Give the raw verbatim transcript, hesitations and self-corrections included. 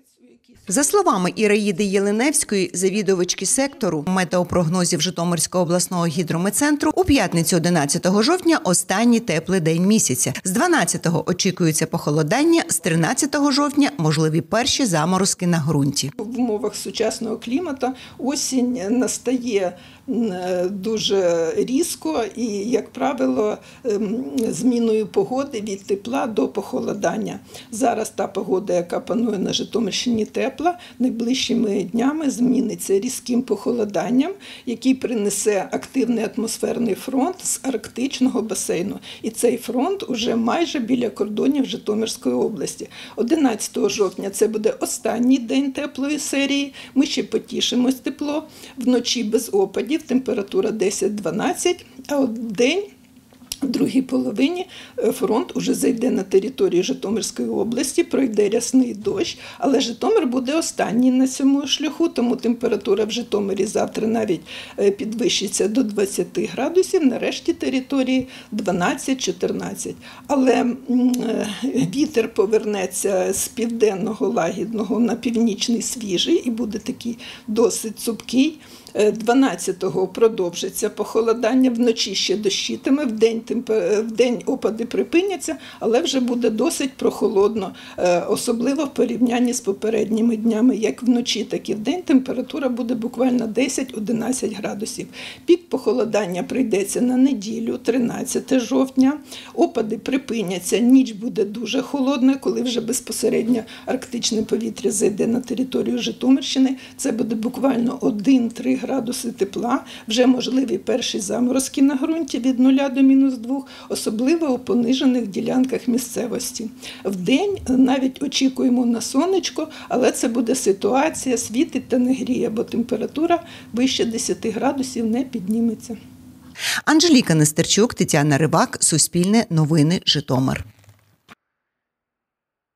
За словами Іраїди Єленевської, завідувачки сектору метеопрогнозів Житомирського обласного гідрометцентру, у п'ятницю одинадцятого жовтня останній теплий день місяця. З дванадцятого очікується похолодання, з тринадцятого жовтня можливі перші заморозки на ґрунті. В умовах сучасного клімату осінь настає дуже різко і, як правило, зміною погоди від тепла до похолодання. Зараз та погода, яка панує на Житомирщині, тепла, найближчими днями зміниться різким похолоданням, який принесе активний атмосферний фронт з арктичного басейну. І цей фронт уже майже біля кордонів Житомирської області. одинадцятого жовтня це буде останній день теплої серії. Ми ще потішимось тепло. Вночі без опадів, температура десять-дванадцять, а от день, в другій половині, фронт уже зайде на територію Житомирської області, пройде рясний дощ, але Житомир буде останній на цьому шляху, тому температура в Житомирі завтра навіть підвищиться до двадцяти градусів, на решті території дванадцять-чотирнадцять. Але вітер повернеться з південного лагідного на північний свіжий і буде такий досить цупкий. дванадцятого продовжиться похолодання, вночі ще дощитиме, вдень, вдень опади припиняться, але вже буде досить прохолодно, особливо в порівнянні з попередніми днями. Як вночі, так і вдень температура буде буквально десять-одинадцять градусів. Пік похолодання прийдеться на неділю, тринадцятого жовтня. Опади припиняться, ніч буде дуже холодна, коли вже безпосередньо арктичне повітря зайде на територію Житомирщини. Це буде буквально один-три градуси тепла, вже можливі перші заморозки на ґрунті від нуля до мінус двох, особливо у понижених ділянках місцевості. Вдень навіть очікуємо на сонечко, але це буде ситуація, світить та не гріє, бо температура вище десяти градусів не підніметься. Анжеліка Нестерчук, Тетяна Ривак, Суспільне новини, Житомир.